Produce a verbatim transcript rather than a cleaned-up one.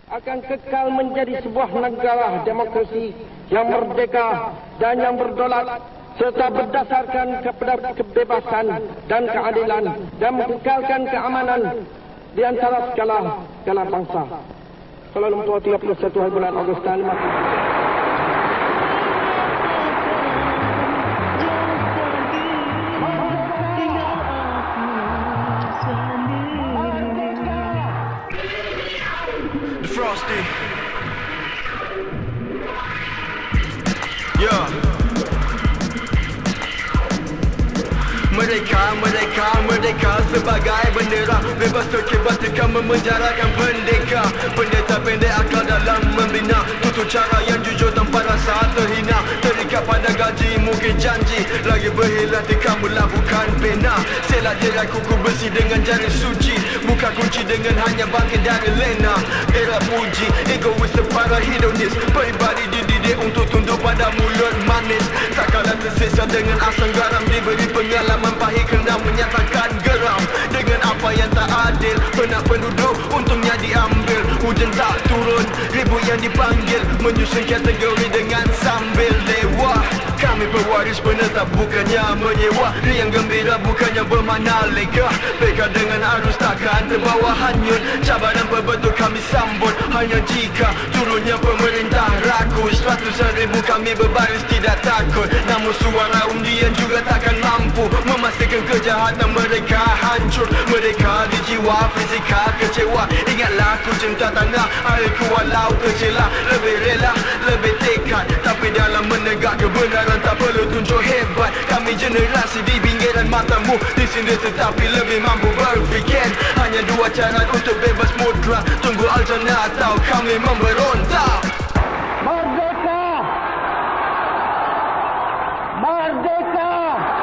akan kekal menjadi sebuah negara demokrasi yang merdeka dan yang berdaulat serta berdasarkan kepada kebebasan dan keadilan dan mengekalkan keamanan di antara segala segala bangsa. Kuala Lumpur tiga puluh satu hari bulan Ogos tahun lima puluh. Frosty. Yeah. Merdeka, merdeka, merdeka sebagai bendera bebas terkibarkan memenjarakan pendeka. Pendeta pendek akal dalam membina, tutur cara yang jujur tanpa rasa terhina. Terikat pada gaji mungkin janji, lagi berhilang kamu lah bukan pena. Selat jerat kuku bersih dengan jari suci, buka kunci dengan hanya bangkit dari lena. Era puji, egois para hedonis, peribadi dididik untuk tunduk pada mulut manis. Tak kalah tersesat dengan asam garam, diberi pengalaman pahit kena menyatakan geram. Dengan apa yang tak adil, benak penduduk untungnya diambil. Hujan tak turun, ribu yang dipanggil, menyusun kategori dengan sambil dewa. Kami pewaris penetap bukannya menyewa, riang gembira bukannya bermakna lega. Beka dengan arus takkan terbawa hanyut, cabaran berbentuk kami sambut. Hanya jika turunnya pemerintah rakus, ratusan ribu kami berbaris tidak takut. Namun suara undian juga takkan mampu memastikan kejahatan mereka hancur. Mereka di jiwa, fizikal kecewa. Ingatlah ku cinta tanah airku walau kecelah. Lebih rela, lebih tekad, tapi dalam menegak kebenaran tak perlu tunjuk hebat. Kami generasi di pinggiran matamu, disindir tetapi lebih mampu berfikir. Hanya dua cara untuk bebas mutlak, tunggu aljana atau kami memberontak. Merdeka! Merdeka!